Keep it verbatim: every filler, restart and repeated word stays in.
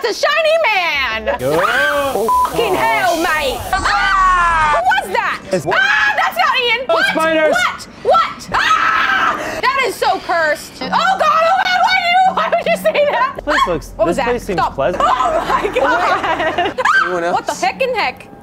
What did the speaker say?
That's a shiny man! Oh. Fucking hell, mate! Ah! Who was that? It's, ah, that's not Ian! Oh, What? spiders! What? What? Ah! That is so cursed. Oh God, oh man, why do you, why would you say that? This place looks, What was this that? place seems Stop. pleasant. Oh my God! Anyone else? What the heck in heck?